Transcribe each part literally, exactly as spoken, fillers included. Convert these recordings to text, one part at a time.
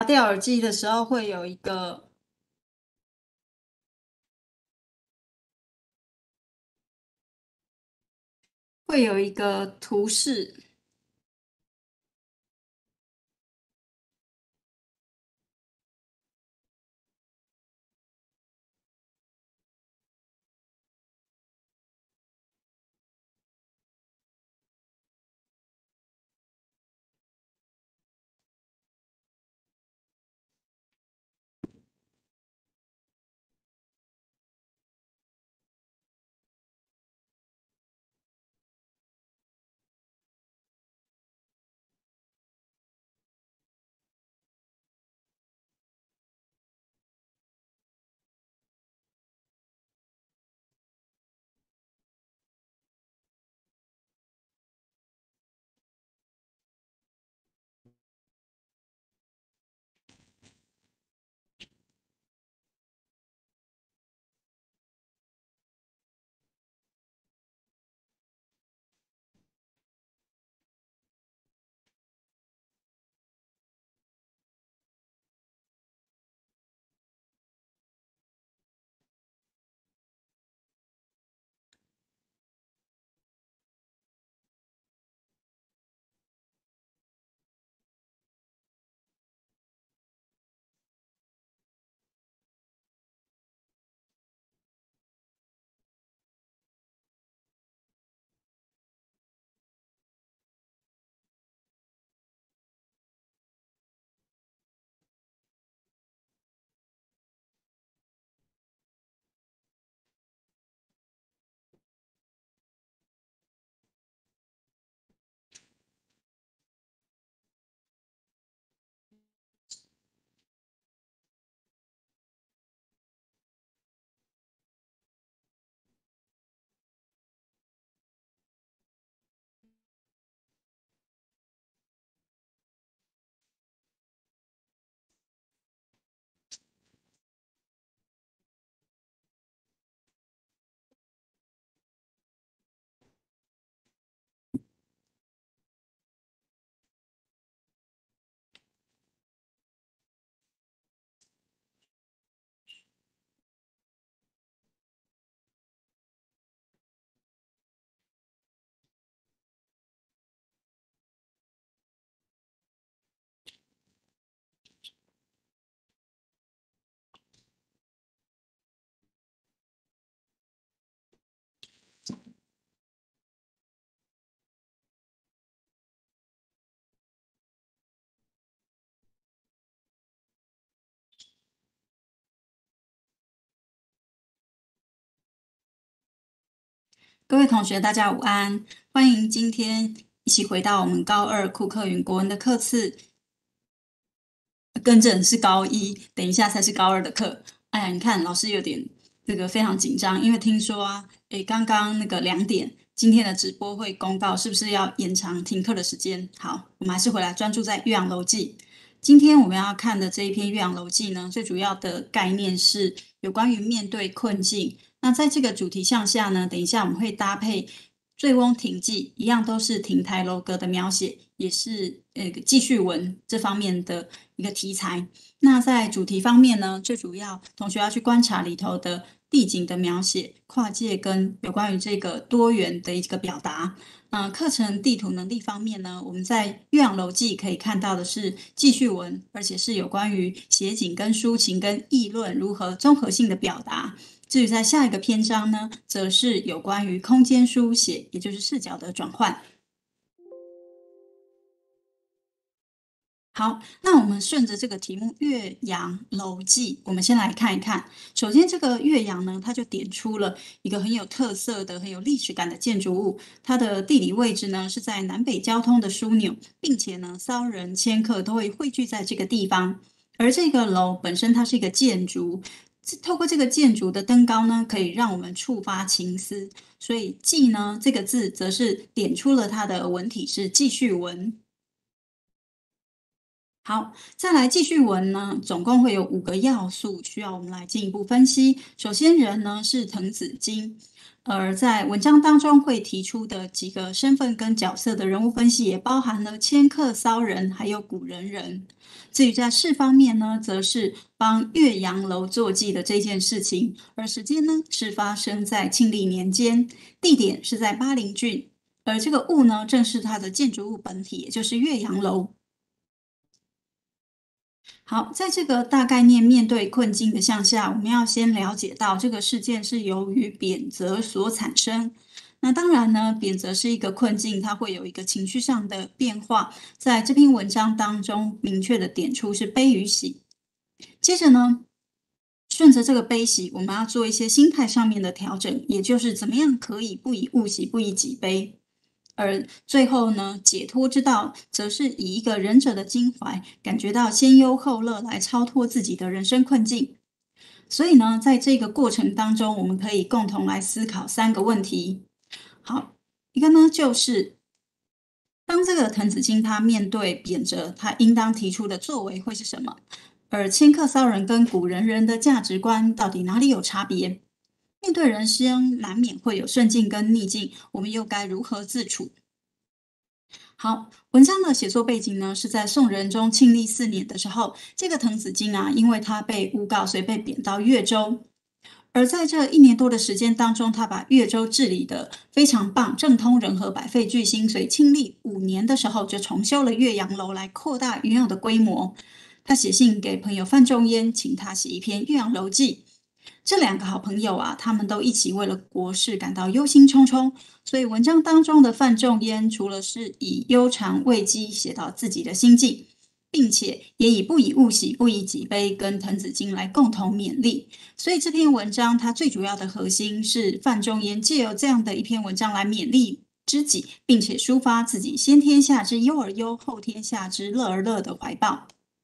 掉耳机的时候会有一个会有一个图示。各位同学，大家午安，欢迎今天一起回到我们高二库克云国文的课次。更正是高一，等一下才是高二的课。哎呀，你看老师有点这个非常紧张，因为听说啊，诶，刚刚那个两点，今天的直播会公告是不是要延长停课的时间？好，我们还是回来专注在《岳阳楼记》。今天我们要看的这一篇《岳阳楼记》呢，最主要的概念是有关于面对困境。那在这个主题项下呢，等一下我们会搭配醉翁亭记，一样都是亭台楼阁的描写，也是呃记叙文这方面的一个题材。那在主题方面呢，最主要同学要去观察里头的地景的描写、跨界跟有关于这个多元的一个表达。呃，课程地图能力方面呢，我们在《岳阳楼记》可以看到的是记叙文，而且是有关于写景跟抒情跟议论如何综合性的表达。至于在下一个篇章呢，则是有关于空间书写，也就是视角的转换。好，那我们顺着这个题目《岳阳楼记》，我们先来看一看。首先，这个岳阳呢，它就点出了一个很有特色的、很有历史感的建筑物。它的地理位置呢，是在南北交通的枢纽，并且呢，骚人迁客都会汇聚在这个地方。而这个楼本身，它是一个建筑，透过这个建筑的登高呢，可以让我们触发情思。所以“记”呢这个字，则是点出了它的文体是记叙文。好，再来记叙文呢，总共会有五个要素需要我们来进一步分析。首先，人呢是滕子京，而在文章当中会提出的几个身份跟角色的人物分析，也包含了迁客骚人，还有古人人。 至于在事方面呢，则是帮岳阳楼坐骑的这件事情，而时间呢是发生在庆历年间，地点是在巴陵郡，而这个物呢正是它的建筑物本体，也就是岳阳楼。好，在这个大概念面对困境的向下，我们要先了解到这个事件是由于贬谪所产生。那当然呢，贬谪是一个困境，它会有一个情绪上的变化。在这篇文章当中，明确的点出是悲与喜。接着呢，顺着这个悲喜，我们要做一些心态上面的调整，也就是怎么样可以不以物喜，不以己悲。而最后呢，解脱之道，则是以一个仁者的襟怀，感觉到先忧后乐，来超脱自己的人生困境。所以呢，在这个过程当中，我们可以共同来思考三个问题。好，一个呢，就是当这个滕子京他面对贬谪，他应当提出的作为会是什么？而迁客骚人跟古人人的价值观到底哪里有差别？面对人生难免会有顺境跟逆境，我们又该如何自处？好，文章的写作背景呢，是在宋仁宗庆历四年的时候，这个滕子京啊，因为他被诬告，所以被贬到越州。而在这一年多的时间当中，他把越州治理的非常棒，政通人和，百废俱兴。所以庆历五年的时候，就重修了岳阳楼，来扩大原有的规模。他写信给朋友范仲淹，请他写一篇《岳阳楼记》。这两个好朋友啊，他们都一起为了国事感到忧心忡忡，所以文章当中的范仲淹除了是以忧长慰藉写到自己的心境，并且也以不以物喜，不以己悲跟滕子京来共同勉励。所以这篇文章它最主要的核心是范仲淹借由这样的一篇文章来勉励知己，并且抒发自己先天下之忧而忧，后天下之乐而乐的怀抱。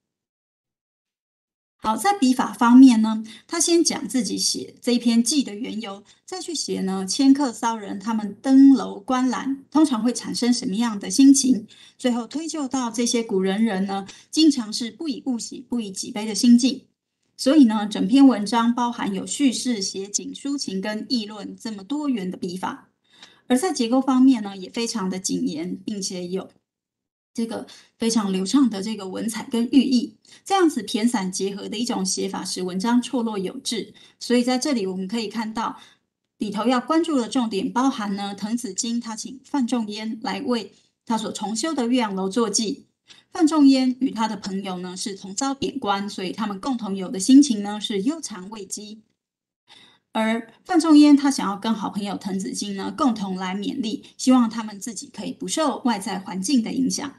好，在笔法方面呢，他先讲自己写这一篇记的缘由，再去写呢迁客骚人他们登楼观览，通常会产生什么样的心情，最后推究到这些古人人呢，经常是不以物喜，不以己悲的心境。所以呢，整篇文章包含有叙事、写景、抒情跟议论这么多元的笔法，而在结构方面呢，也非常的谨严，并且有这个非常流畅的这个文采跟寓意，这样子偏散结合的一种写法，使文章错落有致。所以在这里我们可以看到，里头要关注的重点包含呢，滕子京他请范仲淹来为他所重修的岳阳楼作记。范仲淹与他的朋友呢是同遭贬官，所以他们共同有的心情呢是忧长慰藉。而范仲淹他想要跟好朋友滕子京呢共同来勉励，希望他们自己可以不受外在环境的影响。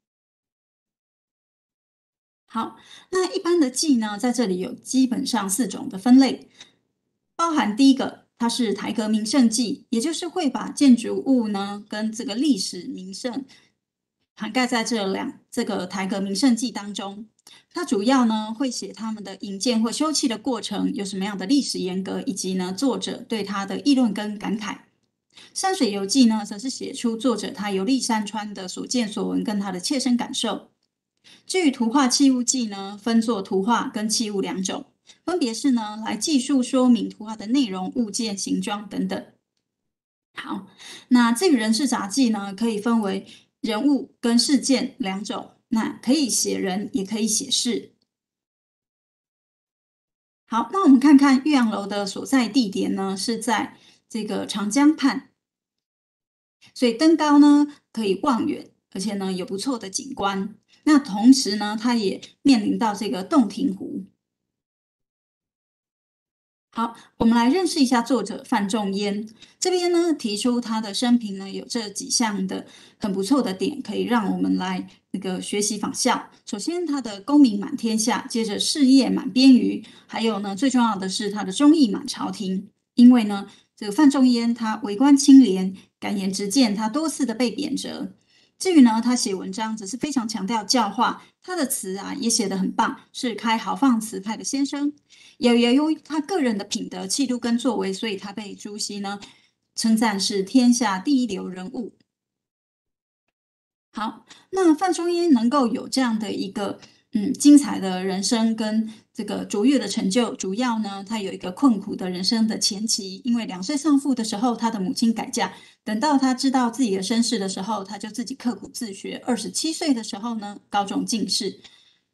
好，那一般的记呢，在这里有基本上四种的分类，包含第一个，它是台阁名胜记，也就是会把建筑物呢跟这个历史名胜涵盖在这两这个台阁名胜记当中。它主要呢会写他们的营建或修葺的过程有什么样的历史沿革，以及呢作者对他的议论跟感慨。山水游记呢，则是写出作者他游历山川的所见所闻跟他的切身感受。至于图画器物记呢，分作图画跟器物两种，分别是呢来记述说明图画的内容、物件、形状等等。好，那至于人事杂记呢，可以分为人物跟事件两种，那可以写人，也可以写事。好，那我们看看岳阳楼的所在地点呢，是在这个长江畔，所以登高呢可以望远，而且呢有不错的景观。那同时呢，它也面临到这个洞庭湖。好，我们来认识一下作者范仲淹。这边呢提出他的生平呢有这几项的很不错的点，可以让我们来那个学习仿效。首先，他的功名满天下，接着事业满边隅，还有呢最重要的是他的忠义满朝廷。因为呢，这个范仲淹他为官清廉，敢言直谏，他多次的被贬谪。至于呢，他写文章则是非常强调教化，他的词啊也写得很棒，是开豪放词派的先生。也也由于他个人的品德、气度跟作为，所以他被朱熹呢称赞是天下第一流人物。好，那范仲淹能够有这样的一个嗯精彩的人生跟这个卓越的成就，主要呢他有一个困苦的人生的前期，因为两岁丧父的时候，他的母亲改嫁，等到他知道自己的身世的时候，他就自己刻苦自学。二十七岁的时候呢，高中进士。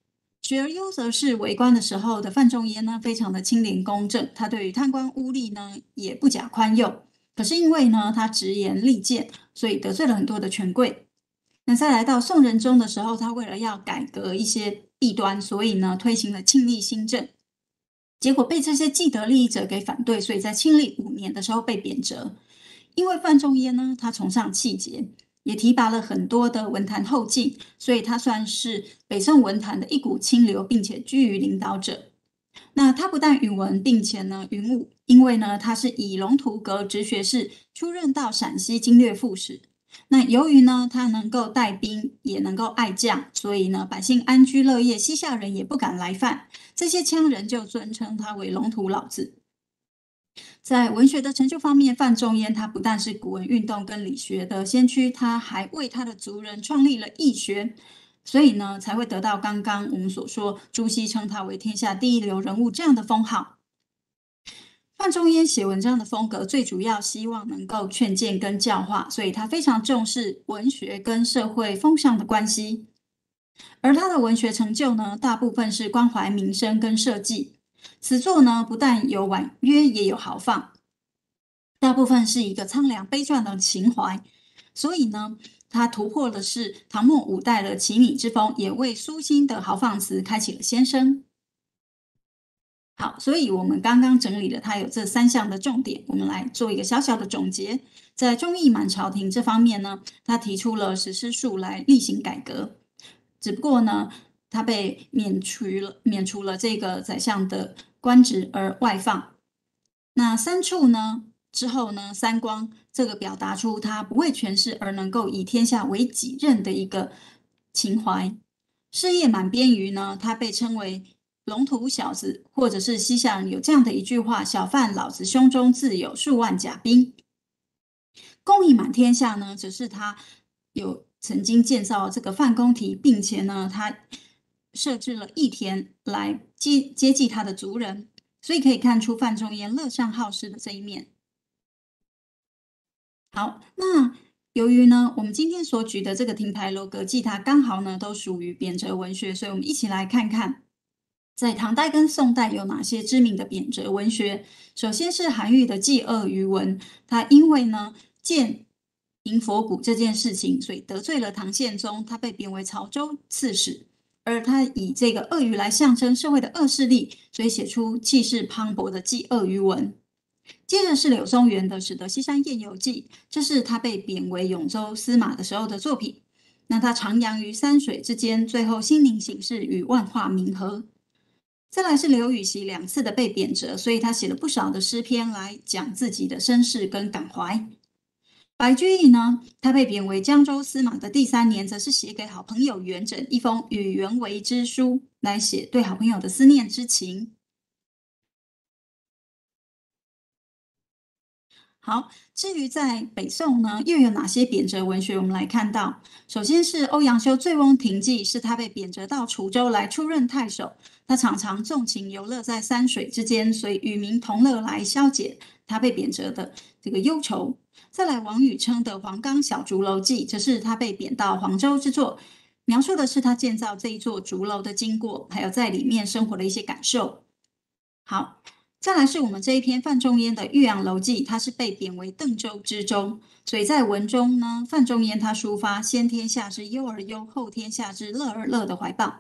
学而优则仕，为官的时候的范仲淹呢，非常的清廉公正，他对于贪官污吏呢也不假宽宥。可是因为呢他直言力谏，所以得罪了很多的权贵。那再来到宋仁宗的时候，他为了要改革一些弊端，所以呢推行了庆历新政，结果被这些既得利益者给反对，所以在庆历五年的时候被贬谪。因为范仲淹呢，他崇尚气节，也提拔了很多的文坛后进，所以他算是北宋文坛的一股清流，并且居于领导者。那他不但允文，并且呢允武，因为呢他是以龙图阁直学士出任到陕西经略副使。那由于呢他能够带兵，也能够爱将，所以呢百姓安居乐业，西夏人也不敢来犯。这些羌人就尊称他为龙图老子。在文学的成就方面，范仲淹他不但是古文运动跟理学的先驱，他还为他的族人创立了易学，所以呢才会得到刚刚我们所说朱熹称他为天下第一流人物这样的封号。范仲淹写文章的风格最主要希望能够劝谏跟教化，所以他非常重视文学跟社会风向的关系。而他的文学成就呢，大部分是关怀民生跟社稷。此作呢，不但有婉约，也有豪放，大部分是一个苍凉悲壮的情怀。所以呢，他突破的是唐末五代的奇米之风，也为苏辛的豪放词开启了先声。好，所以我们刚刚整理了它有这三项的重点，我们来做一个小小的总结。在忠义满朝廷这方面呢，他提出了实施术来例行改革，只不过呢，他被免除了免除了这个宰相的官职而外放。那三处呢之后呢，三光这个表达出他不为权势而能够以天下为己任的一个情怀。事业满边余呢，他被称为龙图小子，或者是西夏人有这样的一句话：小范老子胸中自有数万甲兵。功益满天下呢，只是他有曾经建造这个范公堤，并且呢，他设置了义田来接接济他的族人，所以可以看出范仲淹乐善好施的这一面。好，那由于呢，我们今天所举的这个亭台楼阁记，它刚好呢都属于贬谪文学，所以我们一起来看看，在唐代跟宋代有哪些知名的贬谪文学。首先是韩愈的《祭鳄鱼文》，他因为呢见迎佛骨这件事情，所以得罪了唐宪宗，他被贬为潮州刺史。而他以这个鳄鱼来象征社会的恶势力，所以写出气势磅礴的《祭鳄鱼文》。接着是柳宗元的《使得西山宴游记》，这是他被贬为永州司马的时候的作品。那他徜徉于山水之间，最后心灵醒世，与万化冥合。再来是刘禹锡两次的被贬谪，所以他写了不少的诗篇来讲自己的身世跟感怀。白居易呢，他被贬为江州司马的第三年，则是写给好朋友元稹一封与元为之书，来写对好朋友的思念之情。好，至于在北宋呢，又有哪些贬谪文学？我们来看到，首先是欧阳修《醉翁亭记》，是他被贬谪到滁州来出任太守，他常常纵情游乐在山水之间，所以与民同乐来消解他被贬谪的这个忧愁。再来，王禹偁的《黄冈小竹楼记》，这是他被贬到黄州之作，描述的是他建造这一座竹楼的经过，还有在里面生活的一些感受。好。再来是我们这一篇范仲淹的《岳阳楼记》，他是被贬为邓州知州，所以在文中呢，范仲淹他抒发先天下之忧而忧，后天下之乐而乐的怀抱。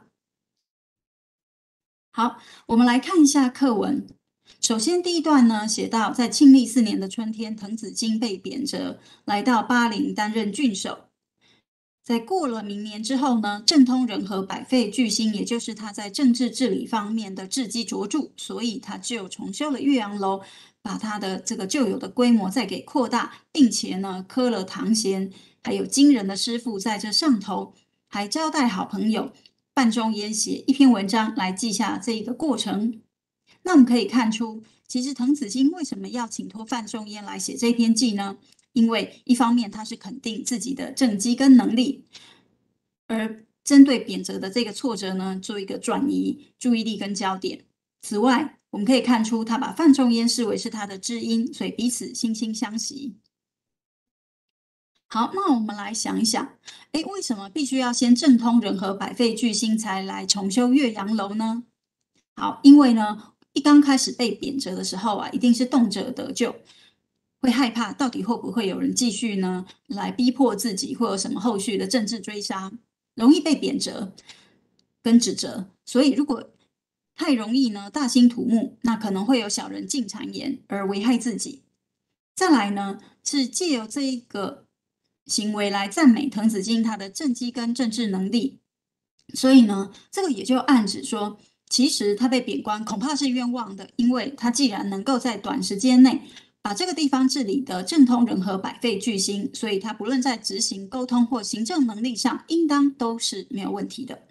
好，我们来看一下课文。首先第一段呢，写到在庆历四年的春天，滕子京被贬谪，来到巴陵担任郡守。在过了明年之后呢，政通人和，百废具兴，也就是他在政治治理方面的治基卓著，所以他就重修了岳阳楼，把他的这个旧有的规模再给扩大，并且呢，刻了唐贤还有惊人的师傅在这上头，还交代好朋友范仲淹写一篇文章来记下这一个过程。那我们可以看出，其实滕子京为什么要请托范仲淹来写这篇记呢？因为一方面他是肯定自己的政绩跟能力，而针对贬谪的这个挫折呢，做一个转移注意力跟焦点。此外，我们可以看出他把范仲淹视为是他的知音，所以彼此惺惺相惜。 好，那我们来想一想，诶，为什么必须要先政通人和、百废俱兴才来重修岳阳楼呢？好，因为呢，一刚开始被贬谪的时候啊，一定是动辄得咎，会害怕到底会不会有人继续呢来逼迫自己，会有什么后续的政治追杀，容易被贬谪跟指责。所以如果太容易呢大兴土木，那可能会有小人进谗言而危害自己。再来呢，是借由这一个行为来赞美滕子京他的政绩跟政治能力。所以呢，这个也就暗指说，其实他被贬官恐怕是冤枉的，因为他既然能够在短时间内把这个地方治理的政通人和、百废俱兴，所以他不论在执行、沟通或行政能力上，应当都是没有问题的。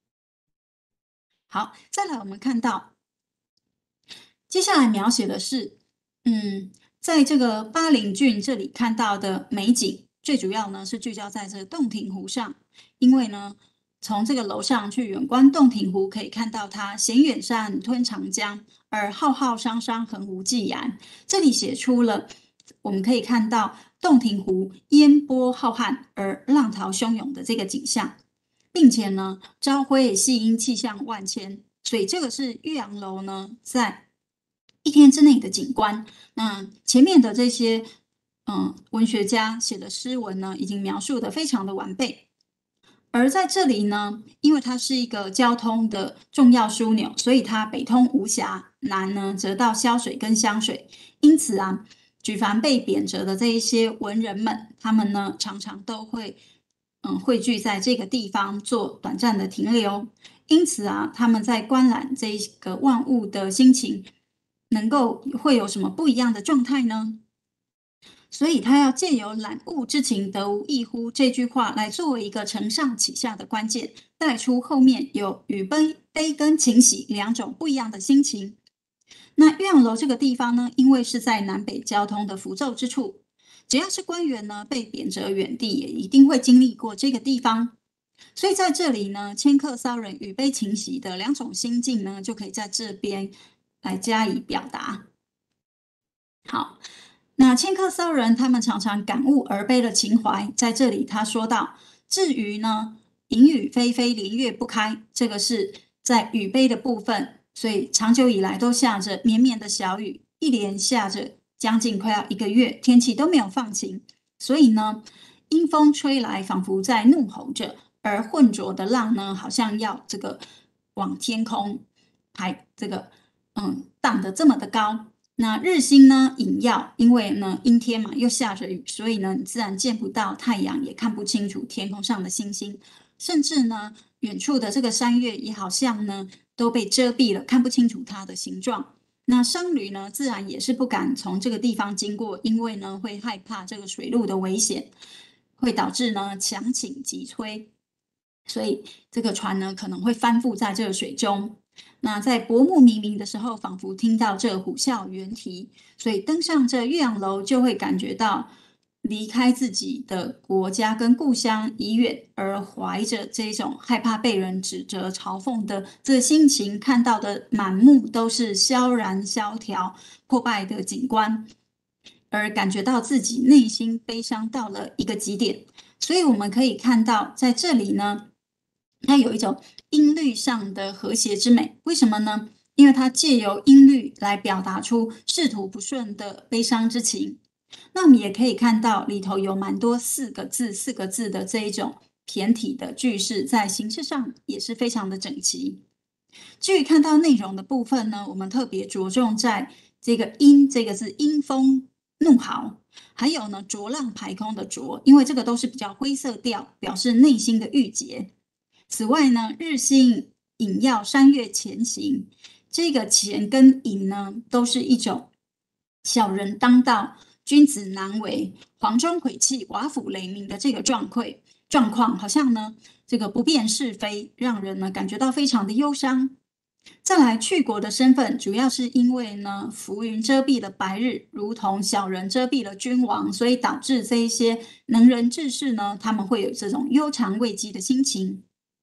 好，再来我们看到接下来描写的是，嗯，在这个巴陵郡这里看到的美景，最主要呢是聚焦在这个洞庭湖上，因为呢，从这个楼上去远观洞庭湖，可以看到它衔远山吞长江，而浩浩汤汤横无际涯。这里写出了我们可以看到洞庭湖烟波浩瀚而浪涛汹涌的这个景象，并且呢，朝晖夕阴气象万千，所以这个是岳阳楼呢在一天之内的景观。那前面的这些嗯文学家写的诗文呢，已经描述的非常的完备。而在这里呢，因为它是一个交通的重要枢纽，所以它北通巫峡，南呢则到萧水跟湘水。因此啊，举凡被贬谪的这一些文人们，他们呢常常都会嗯汇聚在这个地方做短暂的停留。因此啊，他们在观览这一个万物的心情，能够会有什么不一样的状态呢？所以他要借由览物之情得无异乎这句话来作为一个承上启下的关键，带出后面有与悲悲跟情喜两种不一样的心情。那岳阳楼这个地方呢，因为是在南北交通的符咒之处，只要是官员呢被贬谪远地，也一定会经历过这个地方。所以在这里呢，迁客骚人与悲情喜的两种心境呢，就可以在这边来加以表达。好，那迁客骚人他们常常感悟而悲的情怀，在这里他说到，至于呢，阴雨霏霏，连月不开，这个是在雨悲的部分，所以长久以来都下着绵绵的小雨，一连下着将近快要一个月，天气都没有放晴，所以呢，阴风吹来，仿佛在怒吼着，而浑浊的浪呢，好像要这个往天空排这个嗯荡得这么的高。那日星呢隐曜，因为呢阴天嘛，又下着雨，所以呢你自然见不到太阳，也看不清楚天空上的星星，甚至呢远处的这个山岳也好像呢都被遮蔽了，看不清楚它的形状。那商旅呢自然也是不敢从这个地方经过，因为呢会害怕这个水路的危险，会导致呢强倾急摧，所以这个船呢可能会翻覆在这个水中。那在薄暮冥冥的时候，仿佛听到这虎啸猿啼，所以登上这岳阳楼，就会感觉到离开自己的国家跟故乡已远，而怀着这种害怕被人指责嘲讽的这心情，看到的满目都是萧然萧条、破败的景观，而感觉到自己内心悲伤到了一个极点。所以我们可以看到，在这里呢，它有一种音律上的和谐之美。为什么呢？因为它借由音律来表达出仕途不顺的悲伤之情。那我们也可以看到里头有蛮多四个字、四个字的这一种骈体的句式，在形式上也是非常的整齐。至于看到内容的部分呢，我们特别着重在这个阴这个字，阴风怒号，还有呢浊浪排空的浊，因为这个都是比较灰色调，表示内心的郁结。此外呢，日星隐曜，山岳前行，这个前跟隐呢，都是一种小人当道、君子难为、黄钟毁弃、瓦釜雷鸣的这个状况状况，好像呢这个不辨是非，让人呢感觉到非常的忧伤。再来，去国的身份主要是因为呢，浮云遮蔽了白日，如同小人遮蔽了君王，所以导致这一些能人志士呢，他们会有这种忧长畏饥的心情。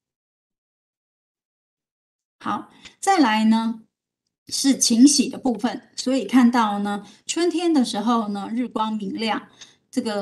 好，再来呢是晴喜的部分，所以看到呢，春天的时候呢，日光明亮，这个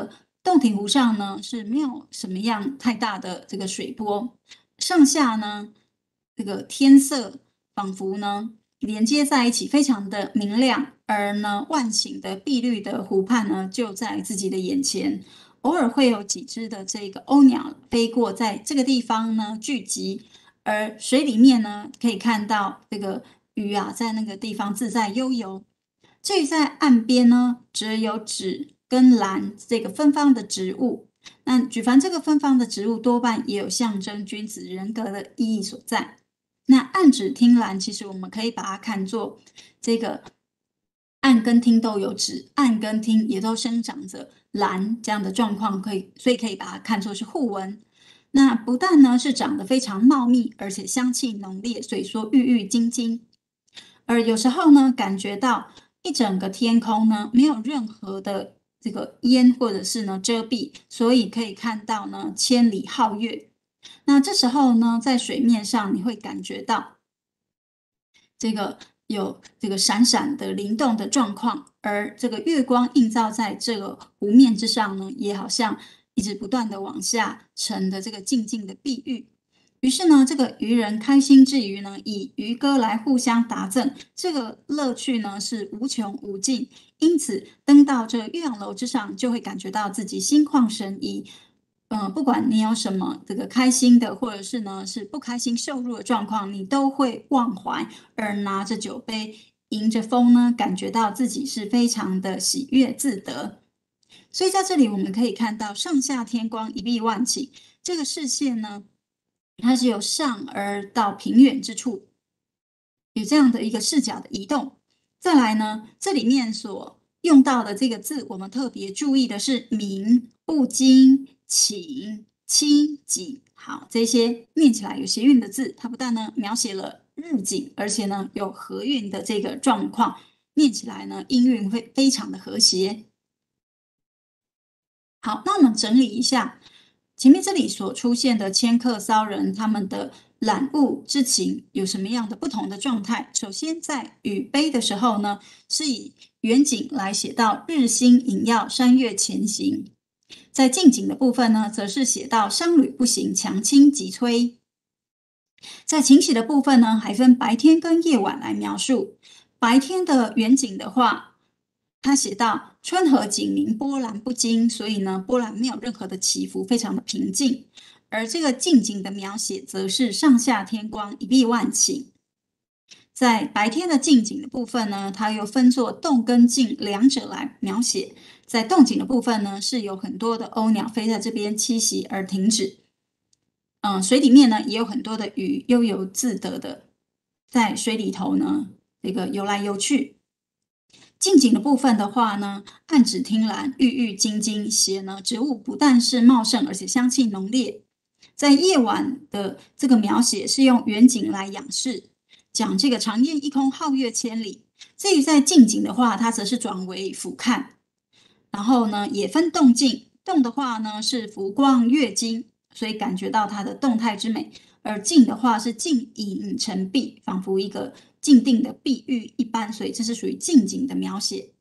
洞庭湖上呢是没有什么样太大的这个水波，上下呢这个天色仿佛呢连接在一起，非常的明亮。而呢，万顷的碧绿的湖畔呢就在自己的眼前，偶尔会有几只的这个鸥鸟飞过，在这个地方呢聚集。而水里面呢，可以看到这个鱼啊，在那个地方自在悠游。至于在岸边呢，则有紫跟蓝这个芬芳的植物。那举凡这个芬芳的植物，多半也有象征君子人格的意义所在。那暗紫听蓝，其实我们可以把它看作这个暗跟听都有紫，暗跟听也都生长着蓝这样的状况，可以所以可以把它看作是互文。那不但呢是长得非常茂密，而且香气浓烈，所以说郁郁津津。而有时候呢，感觉到一整个天空呢没有任何的这个烟或者是呢遮蔽，所以可以看到呢千里皓月。那这时候呢，在水面上你会感觉到这个有这个闪闪的灵动的状况，而这个月光映照在这个湖面之上呢，也好像一直不断的往下沉的这个静静的碧玉。于是呢，这个渔人开心之余呢，以渔歌来互相答赠，这个乐趣呢是无穷无尽。因此，登到这岳阳楼之上，就会感觉到自己心旷神怡。嗯、呃，不管你有什么这个开心的，或者是呢是不开心受辱的状况，你都会忘怀，而拿着酒杯，迎着风呢，感觉到自己是非常的喜悦自得。所以在这里我们可以看到上下天光一碧万顷，这个视线呢，它是由上而到平远之处，有这样的一个视角的移动。再来呢，这里面所用到的这个字，我们特别注意的是明、不惊、请、清、己。好，这些念起来有谐韵的字，它不但呢描写了日景，而且呢有合韵的这个状况，念起来呢音韵会非常的和谐。好，那我们整理一下前面这里所出现的迁客骚人，他们的览物之情有什么样的不同的状态？首先，在语悲的时候呢，是以远景来写到日星隐耀，山岳前行；在近景的部分呢，则是写到商旅不行，强倾急摧。在晴喜的部分呢，还分白天跟夜晚来描述。白天的远景的话，他写到春和景明，波澜不惊，所以呢，波澜没有任何的起伏，非常的平静。而这个近景的描写，则是上下天光，一碧万顷。在白天的近景的部分呢，它又分作动跟静两者来描写。在动景的部分呢，是有很多的鸥鸟飞在这边栖息而停止。嗯，水里面呢也有很多的鱼悠游自得的在水里头呢，这个游来游去。近景的部分的话呢，暗紫听蓝，郁郁津津，写呢植物不但是茂盛，而且香气浓烈。在夜晚的这个描写是用远景来仰视，讲这个长夜一空，皓月千里。至于在近景的话，它则是转为俯瞰，然后呢也分动静，动的话呢是浮光跃金，所以感觉到它的动态之美；而静的话是静隐成碧，仿佛一个静定的碧玉一般，所以这是属于静景的描写。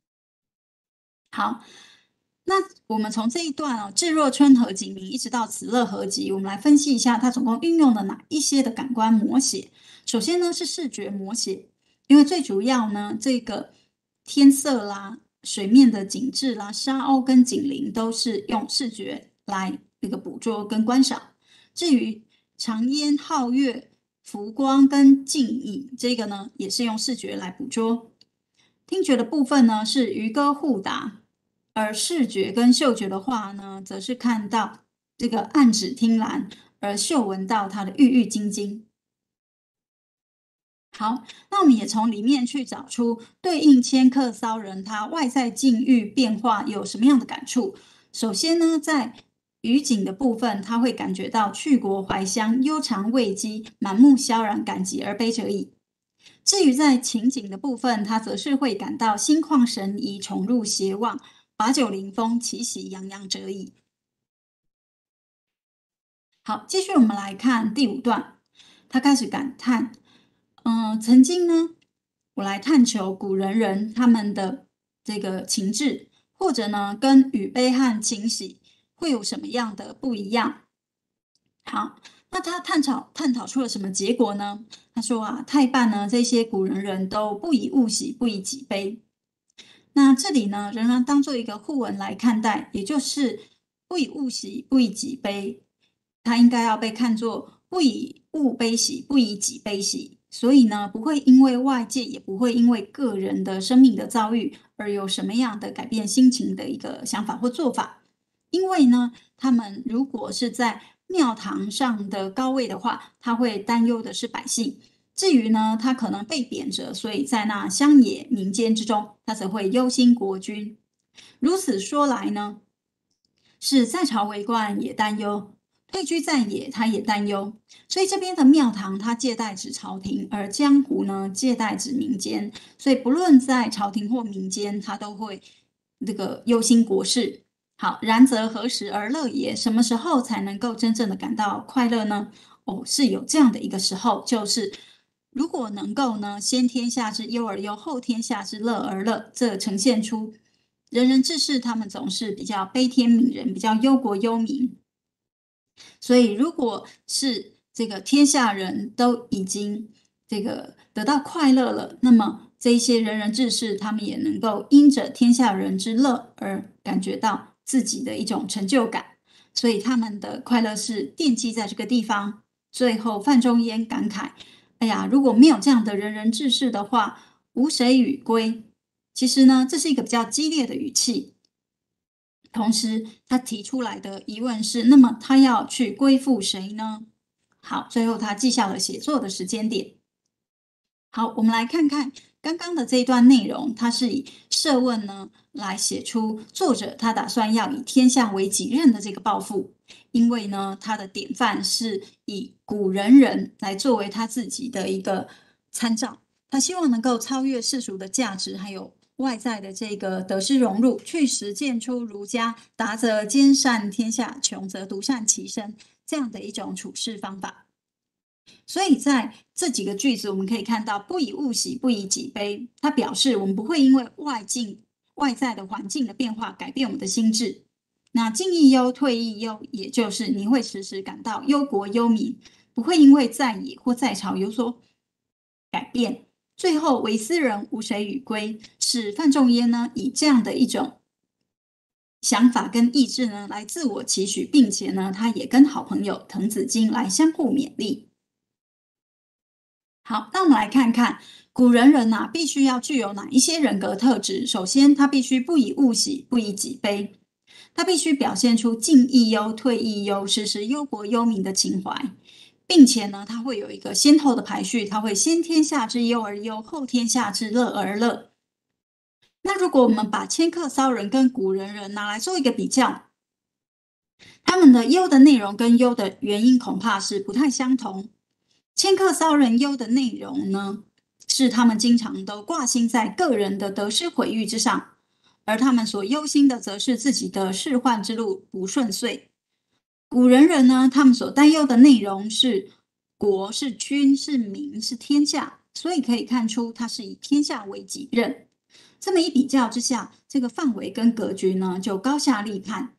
好，那我们从这一段哦，至若春和景明，一直到此乐何极，我们来分析一下它总共运用了哪一些的感官摹写。首先呢是视觉摹写，因为最主要呢这个天色啦、水面的景致啦、沙鸥跟景林都是用视觉来这个捕捉跟观赏。至于长烟、皓月、浮光跟静影，这个呢也是用视觉来捕捉。听觉的部分呢是渔歌互答，而视觉跟嗅觉的话呢，则是看到这个暗指听蓝，而嗅闻到它的郁郁津津。好，那我们也从里面去找出对应迁客骚人他外在境遇变化有什么样的感触。首先呢，在渔景的部分，他会感觉到去国怀乡，悠长未羁，满目萧然，感极而悲者矣。至于在情景的部分，他则是会感到心旷神怡，宠入偕望，把酒临风，其喜洋洋者矣。好，继续我们来看第五段，他开始感叹，嗯、呃，曾经呢，我来探求古人人他们的这个情志， 或者呢，跟与悲和情喜会有什么样的不一样？好，那他探讨探讨出了什么结果呢？他说啊，太半呢，这些古人人都不以物喜，不以己悲。那这里呢，仍然当做一个互文来看待，也就是不以物喜，不以己悲，它应该要被看作不以物悲喜，不以己悲喜。所以呢，不会因为外界，也不会因为个人的生命的遭遇而有什么样的改变心情的一个想法或做法。因为呢，他们如果是在庙堂上的高位的话，他会担忧的是百姓。至于呢，他可能被贬谪，所以在那乡野民间之中，他则会忧心国君。如此说来呢，是在朝为官也担忧，退居在野他也担忧。所以这边的庙堂，它借代指朝廷，而江湖呢，借代指民间。所以不论在朝廷或民间，他都会这个忧心国事。好，然则何时而乐也？什么时候才能够真正的感到快乐呢？哦，是有这样的一个时候，就是如果能够呢，先天下之忧而忧，后天下之乐而乐，这呈现出人人志士他们总是比较悲天悯人，比较忧国忧民。所以，如果是这个天下人都已经这个得到快乐了，那么这一些仁人志士，他们也能够因着天下人之乐而感觉到自己的一种成就感。所以，他们的快乐是奠基在这个地方。最后，范仲淹感慨：“哎呀，如果没有这样的仁人志士的话，吾谁与归？”其实呢，这是一个比较激烈的语气。同时，他提出来的疑问是：那么他要去归附谁呢？好，最后他记下了写作的时间点。好，我们来看看刚刚的这一段内容，它是以设问呢来写出作者他打算要以天下为己任的这个抱负，因为呢，他的典范是以古人人来作为他自己的一个参照，他希望能够超越世俗的价值，还有外在的这个得失荣辱，去实践出儒家达则兼善天下，穷则独善其身这样的一种处事方法。所以在这几个句子，我们可以看到，不以物喜，不以己悲。它表示我们不会因为外境、外在的环境的变化改变我们的心智。那进亦忧，退亦忧，也就是你会时时感到忧国忧民，不会因为在野或在朝有所改变。最后，唯斯人，吾谁与归？是范仲淹呢以这样的一种想法跟意志呢来自我期许，并且呢，他也跟好朋友滕子京来相互勉励。好，那我们来看看古人人呐、啊，必须要具有哪一些人格特质？首先，他必须不以物喜，不以己悲，他必须表现出进亦忧，退亦忧，时时忧国忧民的情怀，并且呢，他会有一个先后的排序，他会先天下之忧而忧，后天下之乐而乐。那如果我们把迁客骚人跟古人人拿来做一个比较，他们的忧的内容跟忧的原因恐怕是不太相同。迁客骚人忧的内容呢，是他们经常都挂心在个人的得失毁誉之上，而他们所忧心的，则是自己的仕宦之路不顺遂。古人人呢，他们所担忧的内容是国、是君、是民、是天下，所以可以看出，他是以天下为己任。这么一比较之下，这个范围跟格局呢，就高下立判。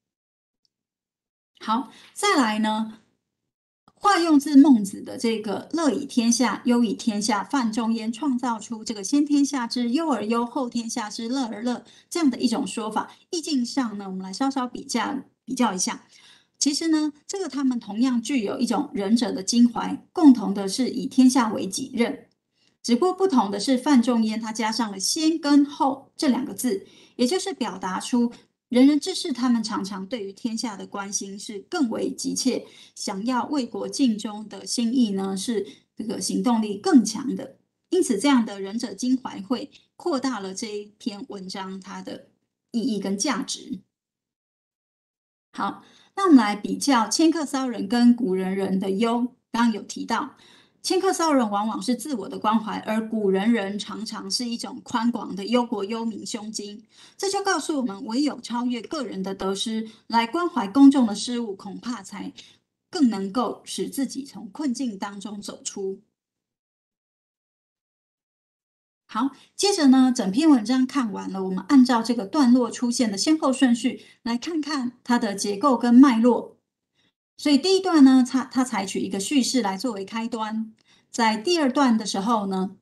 好，再来呢，化用自孟子的这个“乐以天下，忧以天下”，范仲淹创造出这个先天下之忧而忧，后天下之乐而乐这样的一种说法。意境上呢，我们来稍稍比较比较一下。其实呢，这个他们同样具有一种仁者的襟怀，共同的是以天下为己任。只不过不同的是，范仲淹他加上了先跟后这两个字，也就是表达出仁人志士他们常常对于天下的关心是更为急切，想要为国尽忠的心意呢是这个行动力更强的。因此，这样的仁者襟怀会扩大了这一篇文章它的意义跟价值。好，那我们来比较迁客骚人跟古人人的忧。刚刚有提到，迁客骚人往往是自我的关怀，而古人人常常是一种宽广的忧国忧民胸襟。这就告诉我们，唯有超越个人的得失，来关怀公众的事物，恐怕才更能够使自己从困境当中走出。 好，接着呢，整篇文章看完了，我们按照这个段落出现的先后顺序来看看它的结构跟脉络。所以第一段呢，它它采取一个叙事来作为开端，在第二段的时候呢，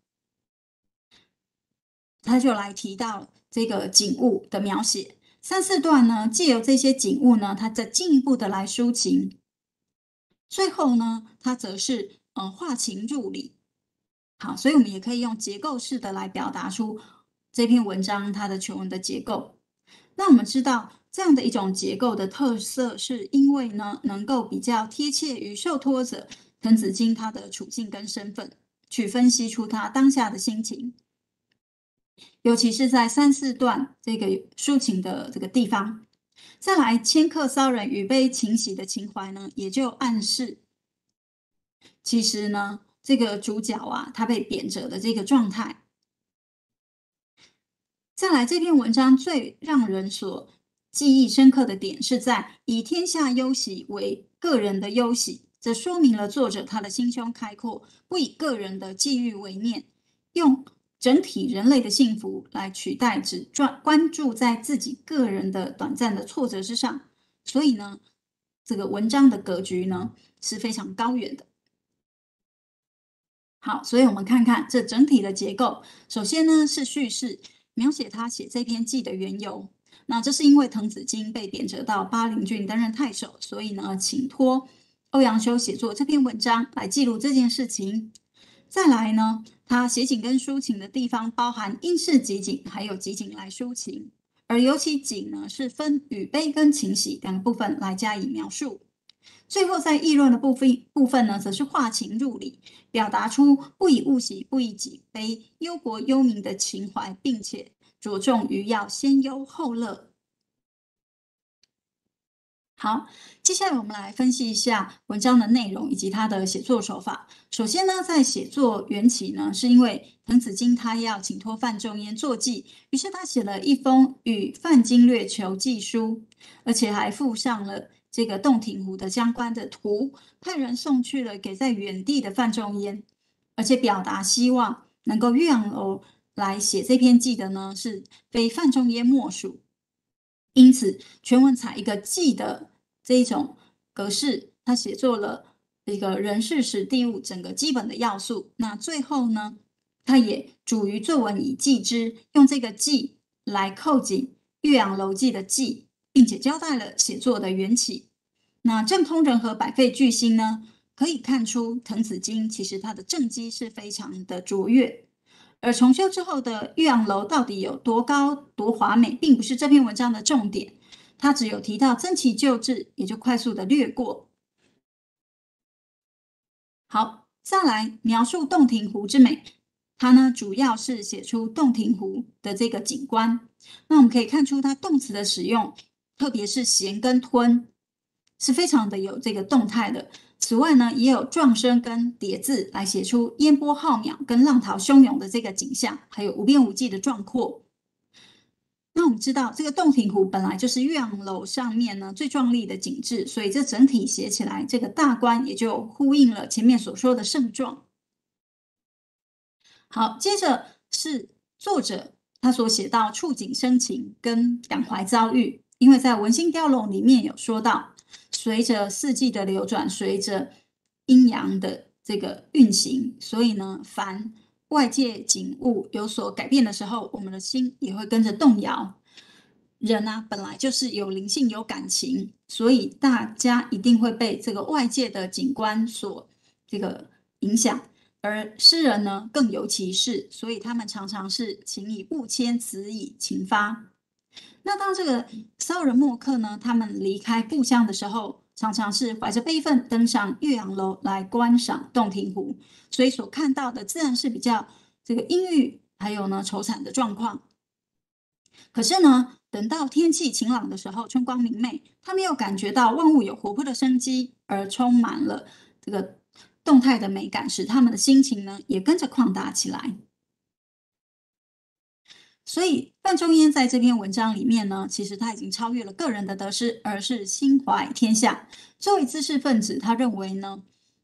他就来提到这个景物的描写。三四段呢，借由这些景物呢，它再进一步的来抒情。最后呢，它则是呃化情入理。好，所以我们也可以用结构式的来表达出这篇文章它的全文的结构。那我们知道这样的一种结构的特色，是因为呢，能够比较贴切于受托者滕子京他的处境跟身份，去分析出他当下的心情。尤其是在三四段这个抒情的这个地方，再来迁客骚人与悲情喜的情怀呢，也就暗示，其实呢，这个主角啊，他被贬谪的这个状态。再来，这篇文章最让人所记忆深刻的点，是在以天下忧喜为个人的忧喜，这说明了作者他的心胸开阔，不以个人的际遇为念，用整体人类的幸福来取代只专关注在自己个人的短暂的挫折之上。所以呢，这个文章的格局呢是非常高远的。好，所以我们看看这整体的结构。首先呢是叙事，描写他写这篇记的缘由。那这是因为滕子京被贬谪到巴陵郡担任太守，所以呢，请托欧阳修写作这篇文章来记录这件事情。再来呢，他写景跟抒情的地方包含因事集景，还有集景来抒情。而尤其景呢，是分与悲跟情喜两个部分来加以描述。最后在议论的部分部分呢，则是化情入理，表达出不以物喜，不以己悲，忧国忧民的情怀，并且着重于要先忧后乐。好，接下来我们来分析一下文章的内容以及他的写作手法。首先呢，在写作缘起呢，是因为滕子京他要请托范仲淹作记，于是他写了一封与范经略求记书，而且还附上了这个洞庭湖的相关的图，派人送去了给在远地的范仲淹，而且表达希望能够岳阳楼来写这篇记的呢，是非范仲淹莫属。因此，全文采一个记的这一种格式，它写作了一个人事时地物整个基本的要素。那最后呢，它也主于作文以记之，用这个记来扣紧岳阳楼记的记，并且交代了写作的缘起。那政通人和，百废具兴呢，可以看出滕子京其实他的政绩是非常的卓越。而重修之后的岳阳楼到底有多高、多华美，并不是这篇文章的重点。它只有提到增其旧制，也就快速的略过。好，再来描述洞庭湖之美。它呢，主要是写出洞庭湖的这个景观。那我们可以看出它动词的使用，特别是咸跟吞，是非常的有这个动态的。此外呢，也有状声跟叠字来写出烟波浩渺跟浪涛汹涌的这个景象，还有无边无际的壮阔。那我们知道，这个洞庭湖本来就是岳阳楼上面呢最壮丽的景致，所以这整体写起来，这个大观也就呼应了前面所说的盛状。好，接着是作者他所写到触景生情跟感怀遭遇，因为在《文心雕龙》里面有说到，随着四季的流转，随着阴阳的这个运行，所以呢，凡外界景物有所改变的时候，我们的心也会跟着动摇。人啊，本来就是有灵性、有感情，所以大家一定会被这个外界的景观所这个影响。而诗人呢，更尤其是，所以他们常常是情以物迁，词以情发。那当这个骚人墨客呢，他们离开故乡的时候，常常是怀着悲愤登上岳阳楼来观赏洞庭湖，所以所看到的自然是比较这个阴郁，还有呢愁惨的状况。可是呢，等到天气晴朗的时候，春光明媚，他们又感觉到万物有活泼的生机，而充满了这个动态的美感，使他们的心情呢也跟着旷达起来。所以范仲淹在这篇文章里面呢，其实他已经超越了个人的得失，而是心怀天下。作为知识分子，他认为呢，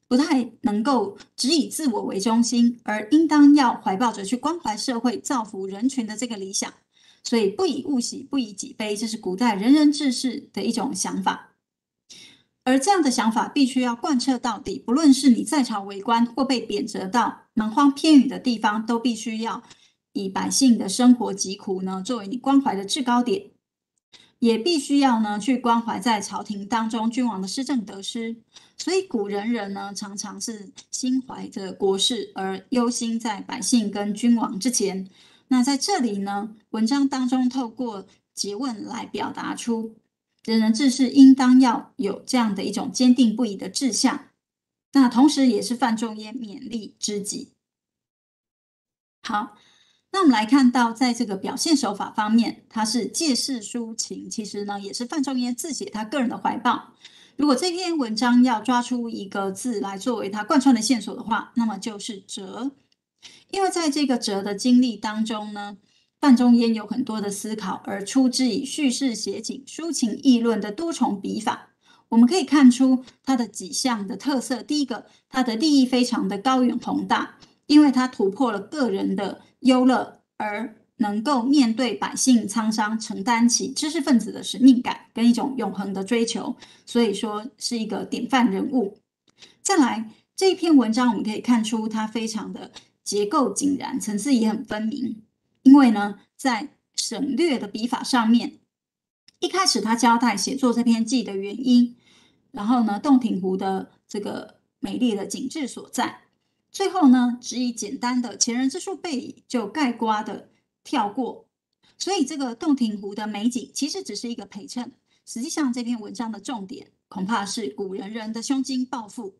不太能够只以自我为中心，而应当要怀抱着去关怀社会、造福人群的这个理想。所以不以物喜，不以己悲，这是古代仁人志士的一种想法。而这样的想法必须要贯彻到底，不论是你在朝为官或被贬谪到蛮荒偏远的地方，都必须要以百姓的生活疾苦呢作为你关怀的制高点，也必须要呢去关怀在朝廷当中君王的施政得失。所以古人人呢常常是心怀着国事，而忧心在百姓跟君王之前。那在这里呢，文章当中透过诘问来表达出仁人志士应当要有这样的一种坚定不移的志向，那同时也是范仲淹勉励知己。好，那我们来看到，在这个表现手法方面，它是借势抒情，其实呢也是范仲淹自写他个人的怀抱。如果这篇文章要抓出一个字来作为他贯穿的线索的话，那么就是折。因为在这个折的经历当中呢，范仲淹有很多的思考，而出之以叙事写景、抒情议论的多重笔法。我们可以看出他的几项的特色。第一个，他的利益非常的高远宏大，因为他突破了个人的忧乐，而能够面对百姓沧桑，承担起知识分子的使命感跟一种永恒的追求，所以说是一个典范人物。再来，这一篇文章我们可以看出它非常的结构井然，层次也很分明。因为呢，在省略的笔法上面，一开始他交代写作这篇记的原因，然后呢，洞庭湖的这个美丽的景致所在，最后呢，只以简单的前人之述备矣就概括的跳过。所以这个洞庭湖的美景其实只是一个陪衬，实际上这篇文章的重点恐怕是古人人的胸襟抱负。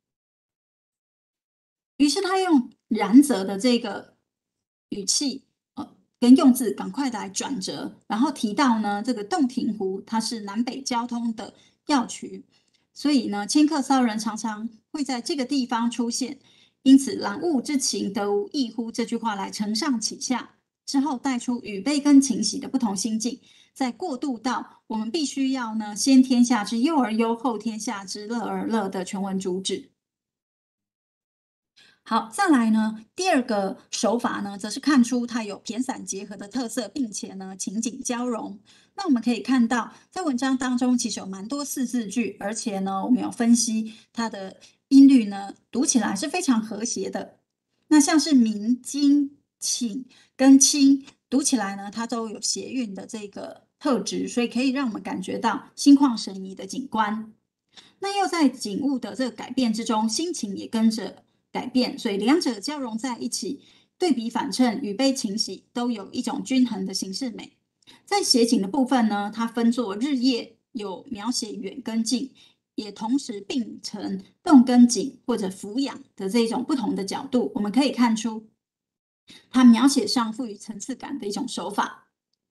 于是他用然则的这个语气，呃，跟用字赶快来转折，然后提到呢，这个洞庭湖它是南北交通的要渠，所以呢，迁客骚人常常会在这个地方出现，因此览物之情得无异乎这句话来承上启下，之后带出语悲跟情喜的不同心境，再过渡到我们必须要呢，先天下之忧而忧，后天下之乐而乐的全文主旨。好，再来呢，第二个手法呢，则是看出它有骈散结合的特色，并且呢，情景交融。那我们可以看到，在文章当中其实有蛮多四字句，而且呢，我们有分析它的音律呢，读起来是非常和谐的。那像是明、金、请跟清，读起来呢，它都有谐韵的这个特质，所以可以让我们感觉到心旷神怡的景观。那又在景物的这个改变之中，心情也跟着改变，所以两者交融在一起，对比反衬，语悲情喜，都有一种均衡的形式美。在写景的部分呢，它分作日夜，有描写远跟近，也同时并成动跟景或者俯仰的这种不同的角度，我们可以看出它描写上赋予层次感的一种手法。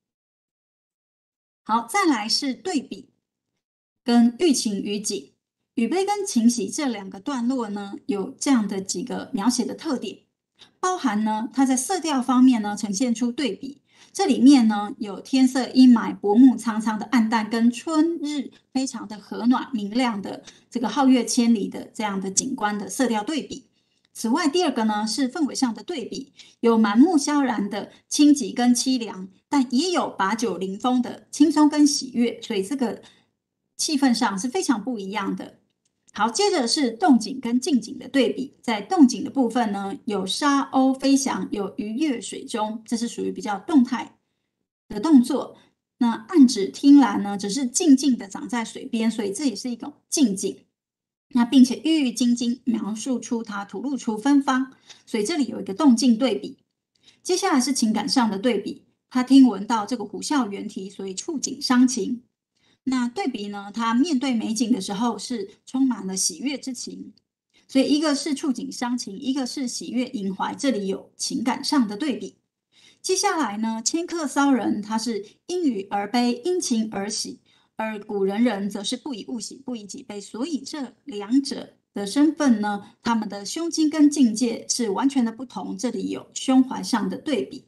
好，再来是对比跟寓情于景。语悲跟情喜这两个段落呢，有这样的几个描写的特点，包含呢，它在色调方面呢呈现出对比。这里面呢有天色阴霾、薄暮苍苍的暗淡，跟春日非常的和暖明亮的这个皓月千里的这样的景观的色调对比。此外，第二个呢是氛围上的对比，有满目萧然的清寂跟凄凉，但也有把酒临风的轻松跟喜悦，所以这个气氛上是非常不一样的。好，接着是动景跟静景的对比。在动景的部分呢，有沙鸥飞翔，有鱼跃水中，这是属于比较动态的动作。那岸芷汀兰呢，只是静静的长在水边，所以这也是一种静景。那并且郁郁金金描述出它吐露出芬芳，所以这里有一个动静对比。接下来是情感上的对比，他听闻到这个虎啸猿啼，所以触景伤情。那对比呢，他面对美景的时候是充满了喜悦之情，所以一个是触景伤情，一个是喜悦萦怀，这里有情感上的对比。接下来呢，迁客骚人他是因语而悲，因情而喜，而古人人则是不以物喜，不以己悲，所以这两者的身份呢，他们的胸襟跟境界是完全的不同，这里有胸怀上的对比。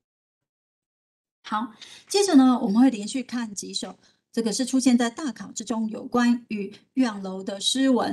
好，接着呢，我们会连续看几首，这个是出现在大考之中有关于岳阳楼的诗文。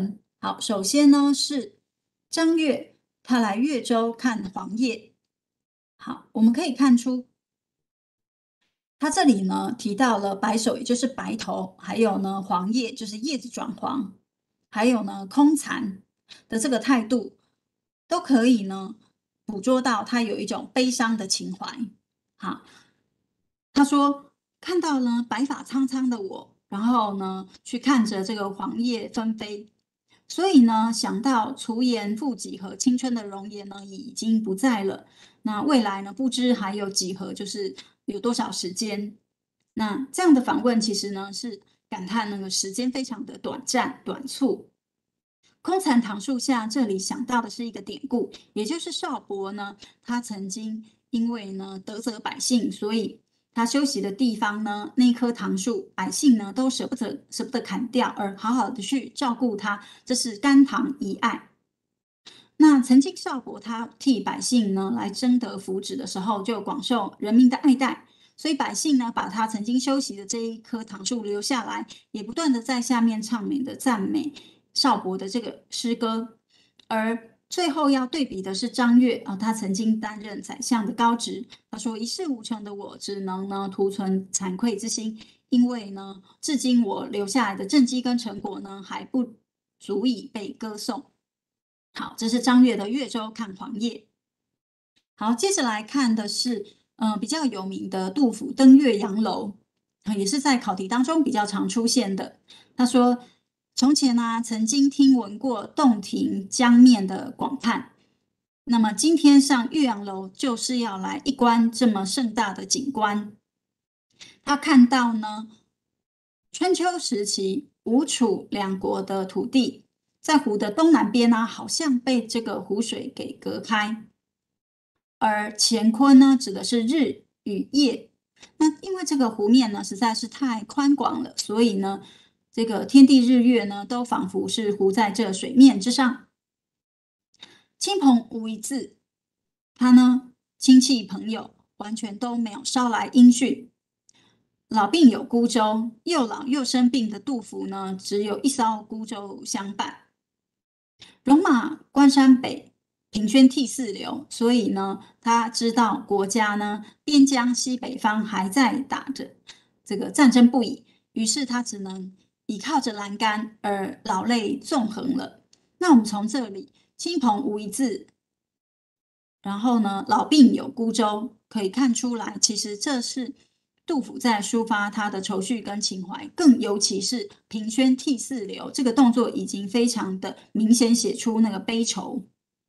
好，首先呢是张悦，他来越州看黄叶。好，我们可以看出，他这里呢提到了白首，也就是白头，还有呢黄叶，就是叶子转黄，还有呢空残的这个态度，都可以呢捕捉到他有一种悲伤的情怀。好，他说看到呢白发苍苍的我，然后呢去看着这个黄叶纷飞，所以呢想到雏颜负几何，青春的容颜呢已经不在了。那未来呢不知还有几何，就是有多少时间。那这样的访问其实呢是感叹那个时间非常的短暂短促。空残堂树下，这里想到的是一个典故，也就是邵伯呢，他曾经因为呢德泽百姓，所以他休息的地方呢，那棵堂树，百姓呢都舍不得舍不得砍掉，而好好的去照顾它，这是甘棠遗爱。那曾经邵伯他替百姓呢来争得福祉的时候，就广受人民的爱戴，所以百姓呢把他曾经休息的这一棵堂树留下来，也不断的在下面唱名的赞美邵伯的这个诗歌。而最后要对比的是张悦啊，他曾经担任宰相的高职，他说一事无成的我，只能呢徒存惭愧之心，因为呢至今我留下来的政绩跟成果呢还不足以被歌颂。好，这是张悦的《越州看黄叶》。好，接着来看的是，呃，比较有名的杜甫登岳阳楼，啊，也是在考题当中比较常出现的。他说：“从前啊，曾经听闻过洞庭江面的广叹，那么今天上岳阳楼，就是要来一观这么盛大的景观。”他看到呢，春秋时期吴楚两国的土地，在湖的东南边呢，好像被这个湖水给隔开。而乾坤呢，指的是日与夜。那因为这个湖面呢实在是太宽广了，所以呢，这个天地日月呢，都仿佛是糊在这水面之上。亲朋无一字，他呢亲戚朋友完全都没有捎来音讯。老病有孤舟，又老又生病的杜甫呢，只有一艘孤舟相伴。戎马关山北，平轩涕泗流。所以呢，他知道国家呢边疆西北方还在打着这个战争不已，于是他只能倚靠着栏杆而老泪纵横了。那我们从这里亲朋无一字，然后呢老病有孤舟，可以看出来，其实这是杜甫在抒发他的愁绪跟情怀，更尤其是平轩涕泗流这个动作已经非常的明显写出那个悲愁。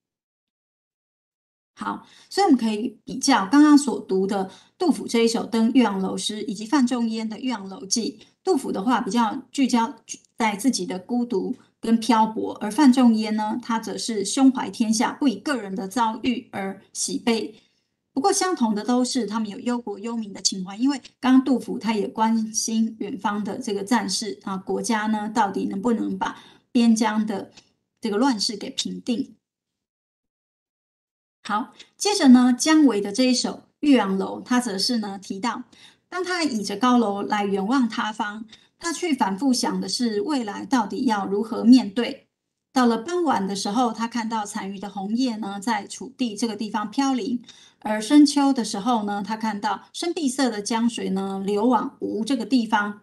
好，所以我们可以比较刚刚所读的杜甫这一首登岳阳楼诗，以及范仲淹的《岳阳楼记》。杜甫的话比较聚焦在自己的孤独跟漂泊，而范仲淹呢，他则是胸怀天下，不以个人的遭遇而喜悲。不过相同的都是他们有忧国忧民的情怀，因为刚刚杜甫他也关心远方的这个战事啊，国家呢到底能不能把边疆的这个乱世给平定。好，接着呢，姜维的这一首《岳阳楼》，他则是呢提到，当他倚着高楼来远望他方，他去反复想的是未来到底要如何面对。到了傍晚的时候，他看到残余的红叶呢，在楚地这个地方飘零；而深秋的时候呢，他看到深碧色的江水呢流往吴这个地方。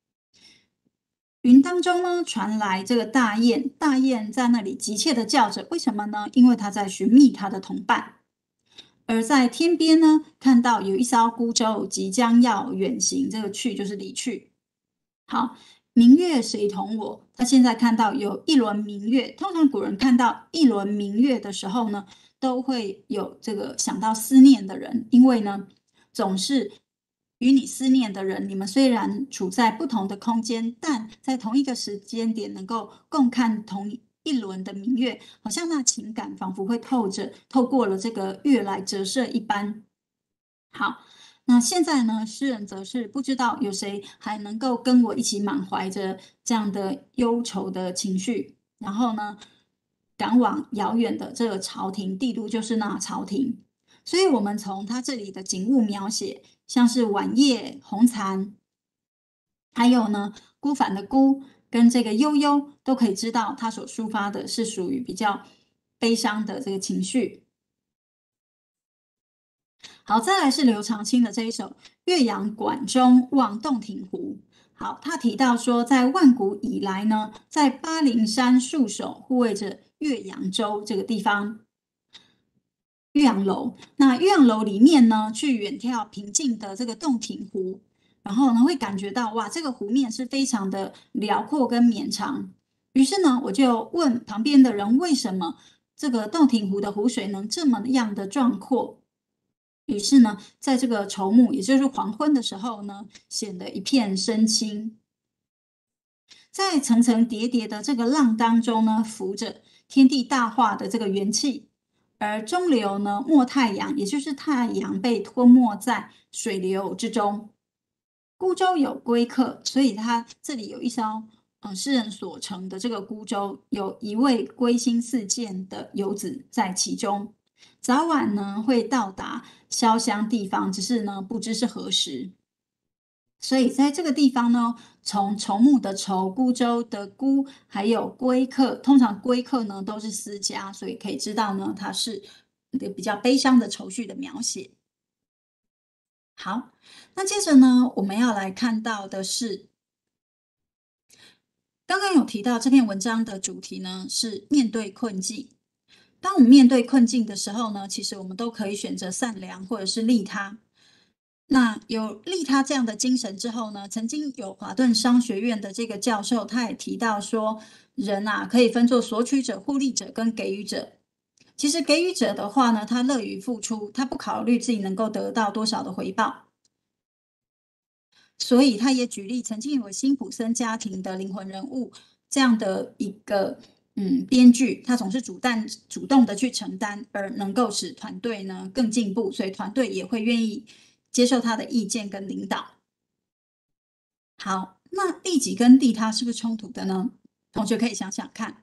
云当中呢传来这个大雁，大雁在那里急切的叫着，为什么呢？因为它在寻觅它的同伴。而在天边呢，看到有一艘孤舟即将要远行，这个去就是离去。好，明月谁同我？他现在看到有一轮明月，通常古人看到一轮明月的时候呢，都会有这个想到思念的人，因为呢，总是与你思念的人，你们虽然处在不同的空间，但在同一个时间点能够共看同一轮的明月，好像那情感仿佛会透着透过了这个月来折射一般。好，那现在呢，诗人则是不知道有谁还能够跟我一起满怀着这样的忧愁的情绪，然后呢，赶往遥远的这个朝廷，帝都就是那朝廷。所以，我们从他这里的景物描写，像是晚叶红蚕，还有呢孤帆的孤， 跟这个悠悠，都可以知道他所抒发的是属于比较悲伤的这个情绪。好，再来是刘长卿的这一首《岳阳馆中望洞庭湖》。好，他提到说，在万古以来呢，在巴陵山戍守护卫着岳阳州这个地方，岳阳楼。那岳阳楼里面呢，去远眺平静的这个洞庭湖，然后呢，会感觉到哇，这个湖面是非常的辽阔跟绵长。于是呢，我就问旁边的人，为什么这个洞庭湖的湖水能这么样的壮阔？于是呢，在这个筹暮，也就是黄昏的时候呢，显得一片深青。在层层叠叠的这个浪当中呢，浮着天地大化的这个元气，而中流呢，没太阳，也就是太阳被吞没在水流之中。孤舟有归客，所以它这里有一艘嗯诗人所乘的这个孤舟，有一位归心似箭的游子在其中，早晚呢会到达潇湘地方，只是呢不知是何时。所以在这个地方呢，从筹暮的筹、孤舟的孤，还有归客，通常归客呢都是私家，所以可以知道呢，它是一个比较悲伤的愁绪的描写。好，那接着呢，我们要来看到的是，刚刚有提到这篇文章的主题呢是面对困境。当我们面对困境的时候呢，其实我们都可以选择善良或者是利他。那有利他这样的精神之后呢，曾经有华顿商学院的这个教授，他也提到说，人啊可以分作索取者、互利者跟给予者。其实给予者的话呢，他乐于付出，他不考虑自己能够得到多少的回报。所以他也举例，曾经有辛普森家庭的灵魂人物这样的一个嗯编剧，他总是主担主动的去承担，而能够使团队呢更进步，所以团队也会愿意接受他的意见跟领导。好，那利己跟利他是不是冲突的呢？同学可以想想看。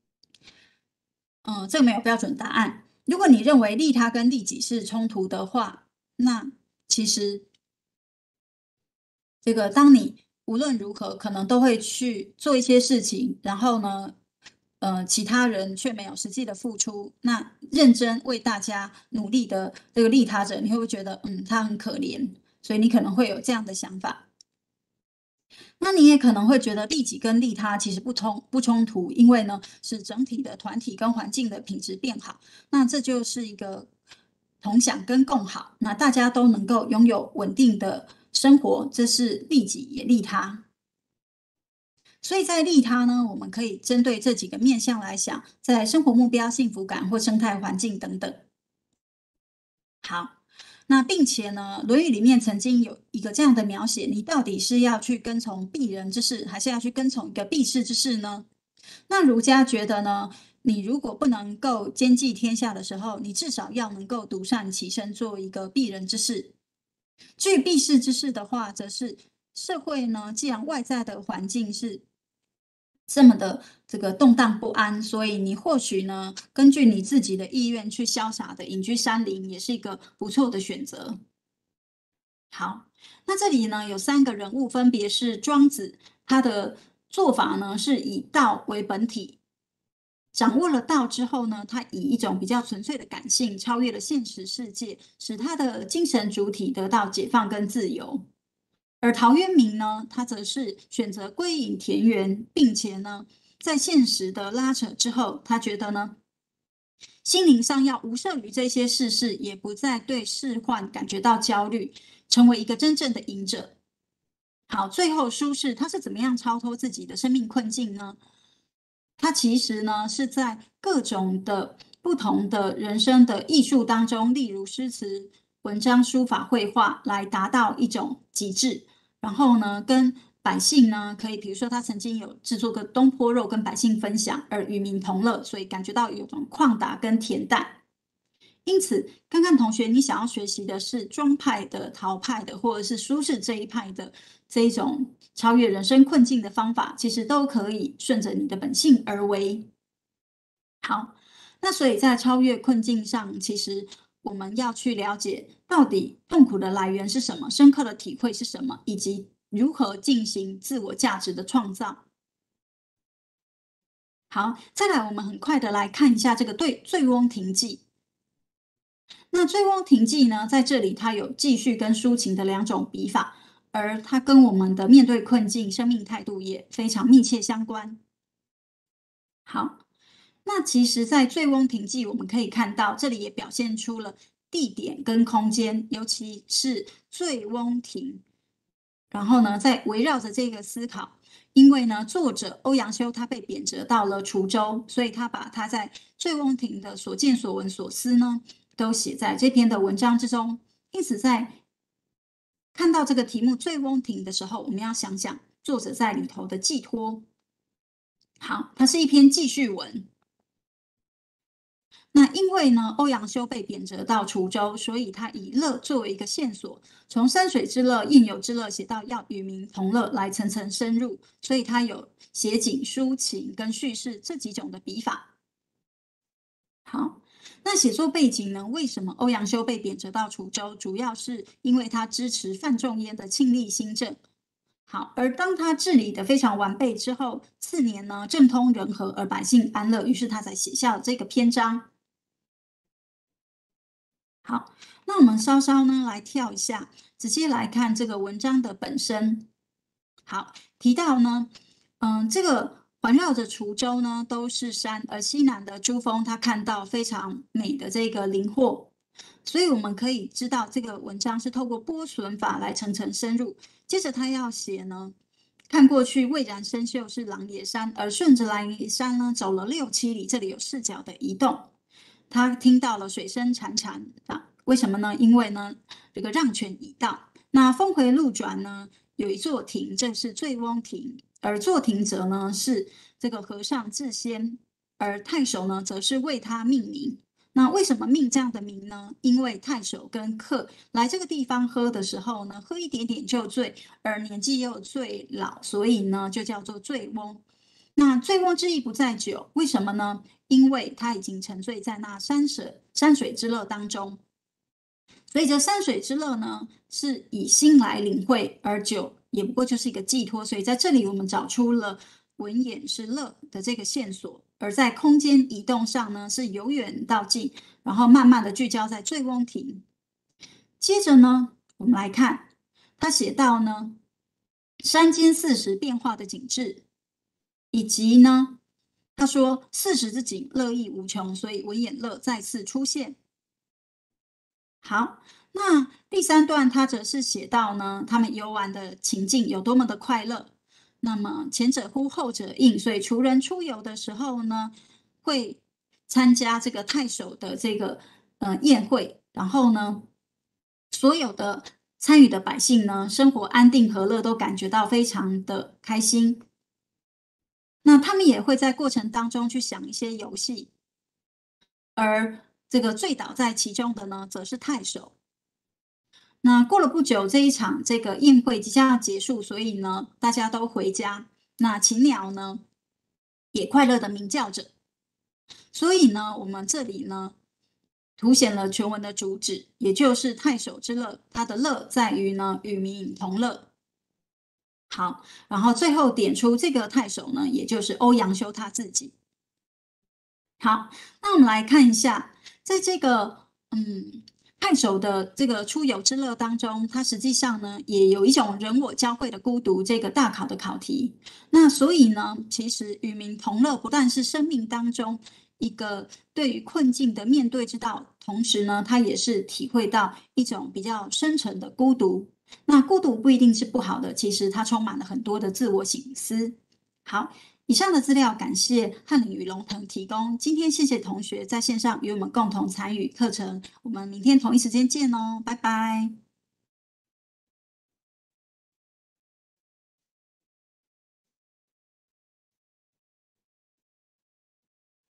嗯，这个没有标准答案。如果你认为利他跟利己是冲突的话，那其实这个当你无论如何可能都会去做一些事情，然后呢，呃，其他人却没有实际的付出，那认真为大家努力的这个利他者，你会不会觉得，嗯，他很可怜？所以你可能会有这样的想法。那你也可能会觉得利己跟利他其实不冲不冲突，因为呢，是整体的团体跟环境的品质变好，那这就是一个同享跟共好，那大家都能够拥有稳定的生活，这是利己也利他。所以在利他呢，我们可以针对这几个面向来想，在生活目标、幸福感或生态环境等等。好，那并且呢，《论语》里面曾经有一个这样的描写：你到底是要去跟从鄙人之事，还是要去跟从一个避世之事呢？那儒家觉得呢，你如果不能够兼济天下的时候，你至少要能够独善其身，做一个避人之事。至于避世之事的话，则是社会呢，既然外在的环境是这么的这个动荡不安，所以你或许呢，根据你自己的意愿去潇洒的隐居山林，也是一个不错的选择。好，那这里呢有三个人物，分别是庄子，他的做法呢是以道为本体，掌握了道之后呢，他以一种比较纯粹的感性，超越了现实世界，使他的精神主体得到解放跟自由。而陶渊明呢，他则是选择归隐田园，并且呢，在现实的拉扯之后，他觉得呢，心灵上要无涉于这些世事，也不再对世患感觉到焦虑，成为一个真正的隐者。好，最后苏轼他是怎么样超脱自己的生命困境呢？他其实呢是在各种的不同的人生的艺术当中，例如诗词、文章、书法、绘画，来达到一种极致。然后呢，跟百姓呢，可以比如说他曾经有制作个东坡肉跟百姓分享，而与民同乐，所以感觉到有种旷达跟恬淡。因此，看看同学，你想要学习的是庄派的、陶派的，或者是苏轼这一派的这一种超越人生困境的方法，其实都可以顺着你的本性而为。好，那所以在超越困境上，其实我们要去了解到底痛苦的来源是什么，深刻的体会是什么，以及如何进行自我价值的创造。 好，再来我们很快的来看一下这个对醉翁亭记。那醉翁亭记呢，在这里它有记叙跟抒情的两种笔法，而它跟我们的面对困境、生命态度也非常密切相关。好，那其实，在醉翁亭记，我们可以看到，这里也表现出了地点跟空间，尤其是醉翁亭。然后呢，再围绕着这个思考，因为呢，作者欧阳修他被贬谪到了滁州，所以他把他在醉翁亭的所见所闻所思呢，都写在这篇的文章之中。因此，在看到这个题目“醉翁亭”的时候，我们要想想作者在里头的寄托。好，它是一篇记叙文。那因为呢，欧阳修被贬谪到滁州，所以他以乐作为一个线索，从山水之乐、应有之乐写到要与民同乐，来层层深入。所以他有写景、抒情跟叙事这几种的笔法。好，那写作背景呢？为什么欧阳修被贬谪到滁州？主要是因为他支持范仲淹的庆历新政。好，而当他治理的非常完备之后，次年呢，政通人和，而百姓安乐，于是他才写下了这个篇章。好，那我们稍稍呢来跳一下，直接来看这个文章的本身。好，提到呢，嗯，这个环绕着滁州呢都是山，而西南的珠峰，他看到非常美的这个林壑，所以我们可以知道这个文章是透过波损法来层层深入。接着他要写呢，看过去蔚然生锈是狼野山，而顺着狼野山呢走了六七里，这里有视角的移动。他听到了水声潺潺啊，为什么呢？因为呢，这个让泉已到。那峰回路转呢，有一座亭，这是醉翁亭，而坐亭者呢是这个和尚智仙，而太守呢则是为他命名。那为什么命这样的名呢？因为太守跟客来这个地方喝的时候呢，喝一点点就醉，而年纪又最老，所以呢就叫做醉翁。那醉翁之意不在酒，为什么呢？因为他已经沉醉在那山水山水之乐当中，所以这山水之乐呢，是以心来领会，而酒也不过就是一个寄托。所以在这里，我们找出了文眼是乐的这个线索，而在空间移动上呢，是由远到近，然后慢慢的聚焦在醉翁亭。接着呢，我们来看他写到呢，山间四时变化的景致，以及呢。他说：“四时之景，乐亦无穷。”所以文眼乐再次出现。好，那第三段他则是写到呢，他们游玩的情境有多么的快乐。那么前者呼，后者应，所以滁人出游的时候呢，会参加这个太守的这个呃宴会，然后呢，所有的参与的百姓呢，生活安定和乐，都感觉到非常的开心。那他们也会在过程当中去想一些游戏，而这个醉倒在其中的呢，则是太守。那过了不久，这一场这个宴会即将要结束，所以呢，大家都回家。那禽鸟呢，也快乐的鸣叫着。所以呢，我们这里呢，凸显了全文的主旨，也就是太守之乐。它的乐在于呢，与民同乐。好，然后最后点出这个太守呢，也就是欧阳修他自己。好，那我们来看一下，在这个嗯太守的这个出游之乐当中，它实际上呢也有一种人我交汇的孤独这个大考的考题。那所以呢，其实与民同乐不但是生命当中一个对于困境的面对之道，同时呢，它也是体会到一种比较深沉的孤独。那孤独不一定是不好的，其实它充满了很多的自我省思。好，以上的资料感谢翰林与龙腾提供。今天谢谢同学在线上与我们共同参与课程，我们明天同一时间见哦，拜拜。